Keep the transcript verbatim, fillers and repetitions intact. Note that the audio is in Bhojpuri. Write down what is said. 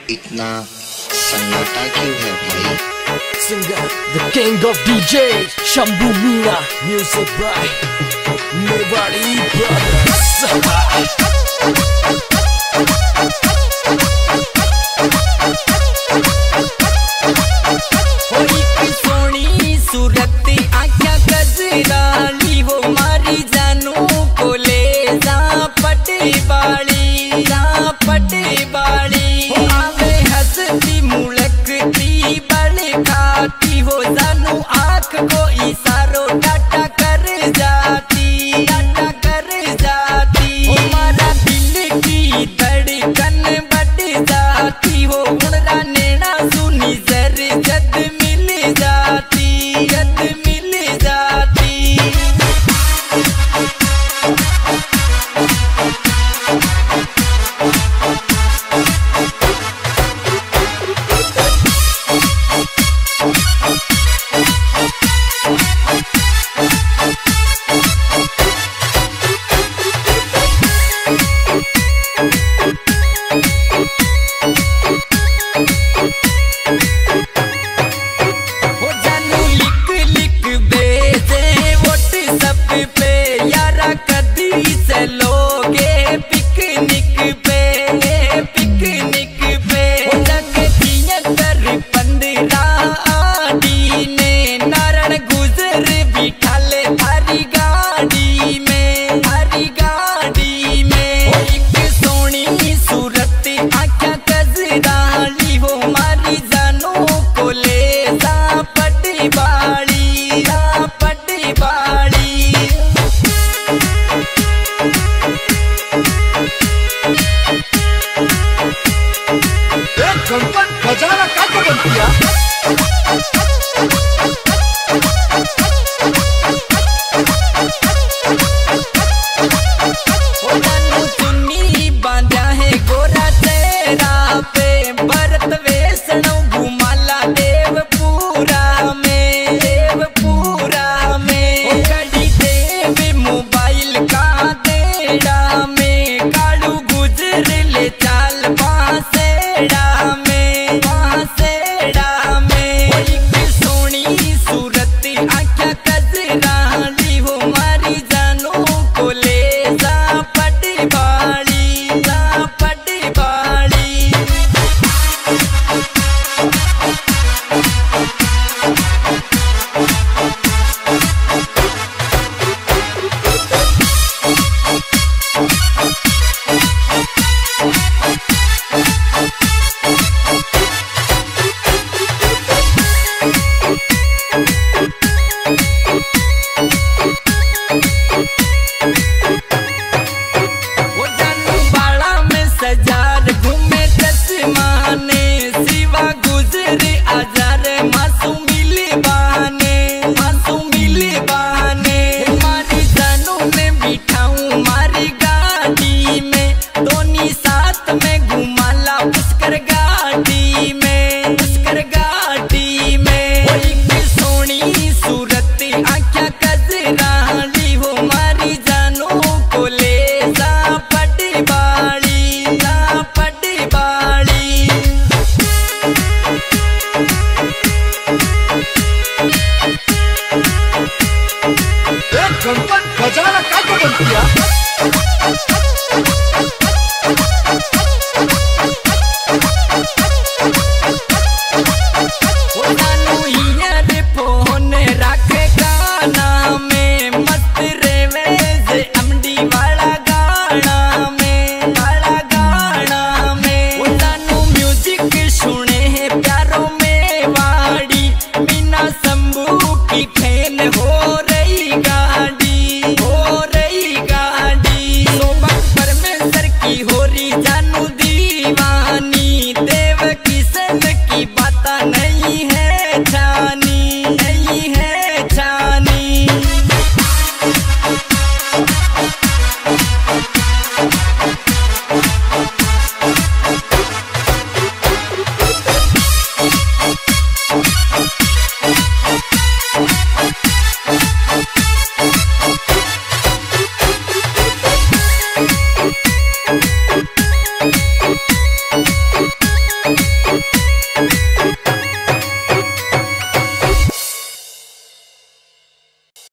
इतना सन्नाटा क्यों है भाई? Singer, the king of D Js, Shambhu Meena, music by Mewari Brothers. होई की सोनी सूरत आँखा गजराली वो मारी जानू को ले जा पटे बाड़ी जा पटे बाड़ी आवे हंसती मुड़कती बड़े खाती हो जानू आँख को इशारो टाटा कर जाती टाटा कर जाती हमारा दिल की धड़कन बढ़ जाती हो मुनरा नैना सुनी जर जद मिल जाती जद मिल जाती लोगे पिकनिक पे पिकनिक पे कर पंद्रह आडी ने नारण गुजर बिठाले थारी गाड़ी में थारी गाड़ी में एक सोनी सूरत आँखा गजराली हो मारी जानू को ले जा पटी बाड़ी जा पटी बाड़ी गणपत बजाना